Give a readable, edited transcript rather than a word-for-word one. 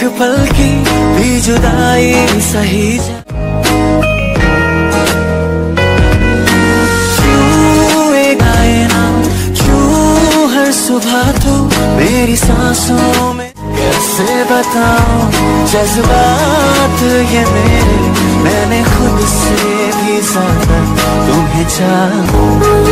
एक पल की भी जुदाई सही सुबह तो मेरी सांसों में कैसे बताऊं जज्बात ये मेरे, मैंने खुद से भी ज्यादा तुम्हें चाहा।